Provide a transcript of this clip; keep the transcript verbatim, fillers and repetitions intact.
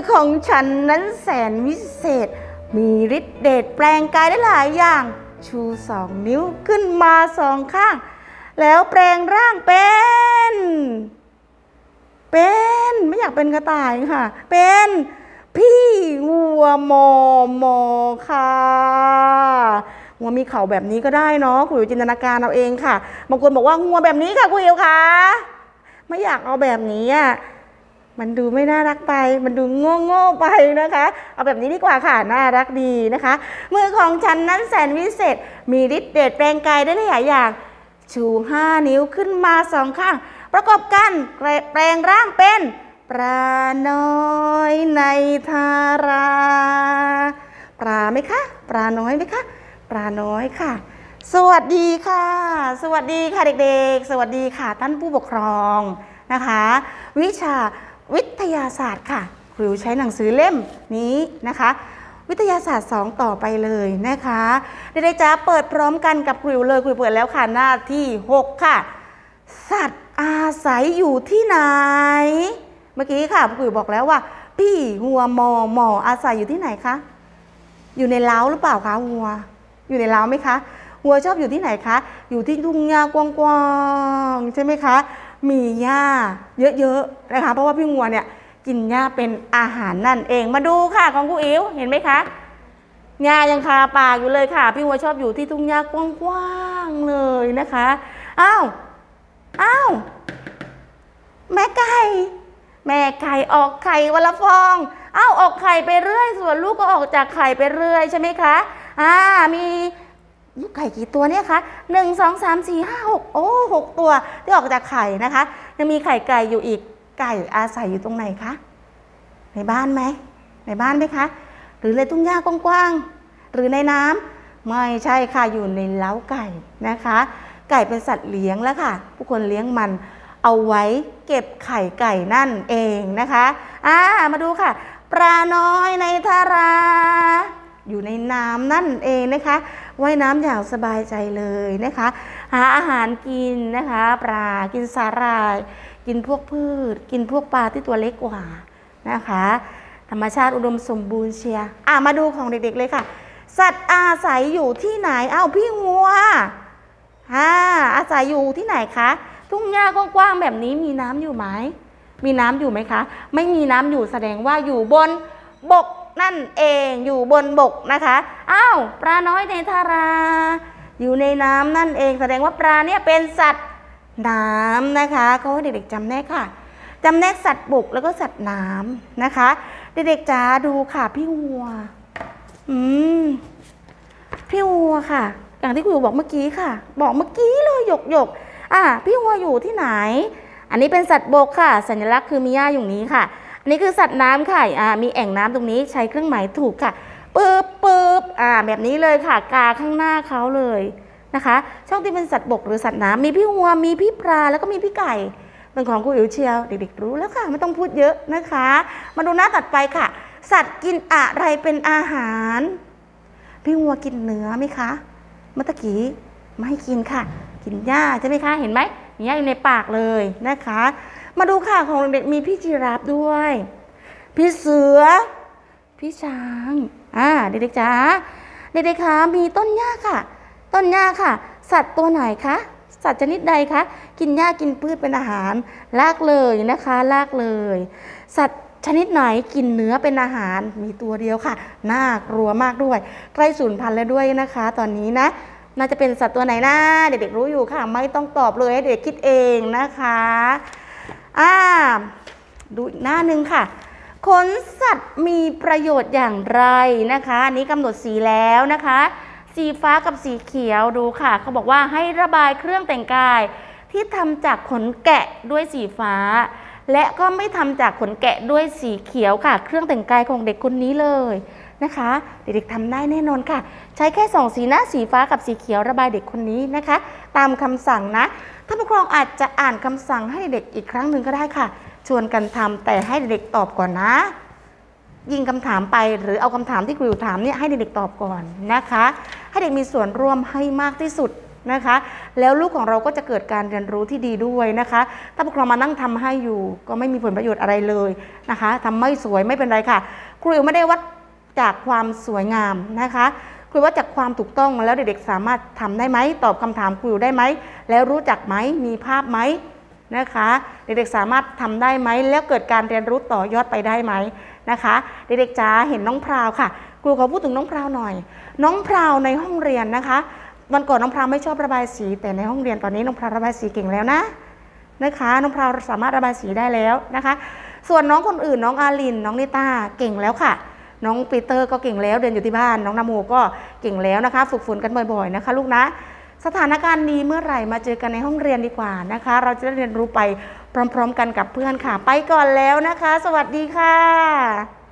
ของฉันนั้นแสนวิเศษมีฤทธิ์เดชแปลงกายได้หลายอย่างชูสองนิ้วขึ้นมาสองข้างแล้วแปลงร่างเป็นเป็นไม่อยากเป็นกระต่ายค่ะเป็นพี่วัวมอมอค่ะงัวมีเขาแบบนี้ก็ได้เนาะคุณอิ๋วจินตนาการเอาเองค่ะบางคนบอกว่างัวแบบนี้ค่ะคุณอิ๋วค่ะไม่อยากเอาแบบนี้อ่ะมันดูไม่น่ารักไปมันดูโง่โง่ไปนะคะเอาแบบนี้ดีกว่าค่ะน่ารักดีนะคะมือของฉันนั้นแสนวิเศษมีฤทธิ์เดชแปลงกายได้หลายอย่างชูห้านิ้วขึ้นมาสองข้างประกอบกันแปลงร่างเป็นปลาน้อยในทาราปลาไหมคะปลาน้อยไหมคะปลาน้อยค่ะสวัสดีค่ะสวัสดีค่ะเด็กๆสวัสดีค่ะท่านผู้ปกครองนะคะวิชาวิทยาศาสตร์ค่ะครูใช้หนังสือเล่มนี้นะคะวิทยาศาสตร์สองต่อไปเลยนะคะเด็กๆจะเปิดพร้อมกันกับครูเลยครูเปิดแล้วค่ะหน้าที่หกค่ะสัตว์อาศัยอยู่ที่ไหนเมื่อกี้ค่ะครูบอกแล้วว่าพี่วัวมอมออาศัยอยู่ที่ไหนคะอยู่ในเล้าหรือเปล่าคะวัวอยู่ในเล้าไหมคะวัวชอบอยู่ที่ไหนคะอยู่ที่ทุ่งหญ้ากว้างๆใช่ไหมคะมีหญ้าเยอะๆนะคะเพราะว่าพี่วัวเนี่ยกินหญ้าเป็นอาหารนั่นเองมาดูค่ะของครูอิ๋วเห็นไหมคะหญ้ายังคาปากอยู่เลยค่ะพี่วัวชอบอยู่ที่ทุ่งหญ้ากว้างๆเลยนะคะอ้าวอ้าวแม่ไก่แม่ไก่ออกไข่วันละฟองอ้าวออกไข่ไปเรื่อยส่วนลูกก็ออกจากไข่ไปเรื่อยใช่ไหมคะอ่ามีลูกไก่กี่ตัวเนี่ยคะหนึ่งสองสามสี่ห้าหกโอ้หกตัวที่ออกจากไข่นะคะยังมีไข่ไก่อยู่อีกไก่อาศัยอยู่ตรงไหนคะในบ้านไหมในบ้านไหมคะหรือในทุ่งหญ้ากว้างๆหรือในน้ำไม่ใช่ค่ะอยู่ในเล้าไก่นะคะไก่เป็นสัตว์เลี้ยงแล้วค่ะผู้คนเลี้ยงมันเอาไว้เก็บไข่ไก่นั่นเองนะคะอ่ามาดูค่ะปลาน้อยในทาราอยู่ในน้ำนั่นเองนะคะว่ายน้ำอย่างสบายใจเลยนะคะหาอาหารกินนะคะปลากินสาหร่ายกินพวกพืชกินพวกปลาที่ตัวเล็กกว่านะคะธรรมชาติอุดมสมบูรณ์เชียร์อ่ะมาดูของเด็กๆเลยค่ะสัตว์อาศัยอยู่ที่ไหนอ้าวพี่งัวอ่าอาศัยอยู่ที่ไหนคะทุ่งหญ้ากว้างๆแบบนี้มีน้ำอยู่ไหมมีน้ำอยู่ไหมคะไม่มีน้ำอยู่แสดงว่าอยู่บนบกนั่นเองอยู่บนบกนะคะอ้าวปลาน้อยในทาราอยู่ในน้ำนั่นเองแสดงว่าปลาเนี่ยเป็นสัตว์น้ำนะคะเขาให้เด็กๆจำแนกค่ะจำแนกสัตว์บกแล้วก็สัตว์น้ำนะคะเด็กๆจ๋าดูค่ะพี่วัวอืมพี่วัวค่ะอย่างที่ครูบอกเมื่อกี้ค่ะบอกเมื่อกี้เลยหยกหยกอ่ะพี่วัวอยู่ที่ไหนอันนี้เป็นสัตว์บกค่ะสัญลักษณ์คือมีหญ้าอยู่นี้ค่ะอันนี้คือสัตว์น้ำค่ะอ่ามีแอ่งน้ำตรงนี้ใช้เครื่องหมายถูกค่ะปึ๊บปึ๊บอ่าแบบนี้เลยค่ะกาข้างหน้าเขาเลยนะคะช่องที่เป็นสัตว์บกหรือสัตว์น้ำมีพี่วัวมีพี่ปลาแล้วก็มีพี่ไก่เป็นของครูอิ๋วเชียวเด็กๆรู้แล้วค่ะไม่ต้องพูดเยอะนะคะมาดูหน้าถัดไปค่ะสัตว์กินอะไรเป็นอาหารพี่วัวกินเนื้อไหมคะเมื่อกี้ไม่กินค่ะกินหญ้าใช่ไหมคะเห็นไหมมีหญ้าอยู่ในปากเลยนะคะมาดูค่ะของเด็กมีพี่จีราฟด้วยพี่เสือพี่ช้างอ่าเด็กๆจ๋าเด็กๆคะมีต้นหญ้าค่ะต้นหญ้าค่ะสัตว์ตัวไหนคะสัตว์ชนิดใดคะกินหญ้ากินพืชเป็นอาหารลากเลยนะคะลากเลยสัตว์ชนิดไหนกินเนื้อเป็นอาหารมีตัวเดียวค่ะน่ากลัวมากด้วยใกล้สูญพันธุ์แล้วด้วยนะคะตอนนี้นะน่าจะเป็นสัตว์ตัวไหนนะเด็กๆรู้อยู่ค่ะไม่ต้องตอบเลยให้เด็กคิดเองนะคะอ่าดูอีกหน้านึงค่ะขนสัตว์มีประโยชน์อย่างไรนะคะอันนี้กำหนดสีแล้วนะคะสีฟ้ากับสีเขียวดูค่ะเขาบอกว่าให้ระบายเครื่องแต่งกายที่ทำจากขนแกะด้วยสีฟ้าและก็ไม่ทำจากขนแกะด้วยสีเขียวค่ะเครื่องแต่งกายของเด็กคนนี้เลยนะคะเด็กๆทำได้แน่นอนค่ะใช้แค่สองสีนะสีฟ้ากับสีเขียวระบายเด็กคนนี้นะคะตามคำสั่งนะท่านผู้ปกครองอาจจะอ่านคำสั่งให้เด็กอีกครั้งหนึ่งก็ได้ค่ะชวนกันทำแต่ให้เด็กตอบก่อนนะยิงคำถามไปหรือเอาคำถามที่ครูถามเนี่ยให้เด็กๆตอบก่อนนะคะให้เด็กมีส่วนร่วมให้มากที่สุดนะคะ แล้วลูกของเราก็จะเกิดการเรียนรู้ที่ดีด้วยนะคะถ้าพวกเรามานั่งทำให้อยู่ก็ไม่มีผลประโยชน์อะไรเลยนะคะทำไม่สวยไม่เป็นไรค่ะครูไม่ได้วัดจากความสวยงามนะคะครูวัดจากความถูกต้องแล้วเด็กๆสามารถทำได้ไหมตอบคำถามครูได้ไหมแล้วรู้จักไหมมีภาพไหมนะคะเด็กๆสามารถทำได้ไหมแล้วเกิดการเรียนรู้ต่อยอดไปได้ไหมนะคะเด็กๆจ๋าเห็นน้องพราวค่ะครูขอพูดถึงน้องพราวหน่อยน้องพราวในห้องเรียนนะคะวันก่อนน้องพราวไม่ชอบระบายสีแต่ในห้องเรียนตอนนี้น้องพราวระบายสีเก่งแล้วนะนะคะน้องพราวสามารถระบายสีได้แล้วนะคะส่วนน้องคนอื่นน้องอาลินน้องนิต้าเก่งแล้วค่ะน้องปีเตอร์ก็เก่งแล้วเรียนอยู่ที่บ้านน้องนโมก็เก่งแล้วนะคะฝึกฝนกันบ่อยๆนะคะลูกนะสถานการณ์ดีเมื่อไหร่มาเจอกันในห้องเรียนดีกว่านะคะเราจะได้เรียนรู้ไปพร้อมๆกันกับเพื่อนค่ะไปก่อนแล้วนะคะสวัสดีค่ะ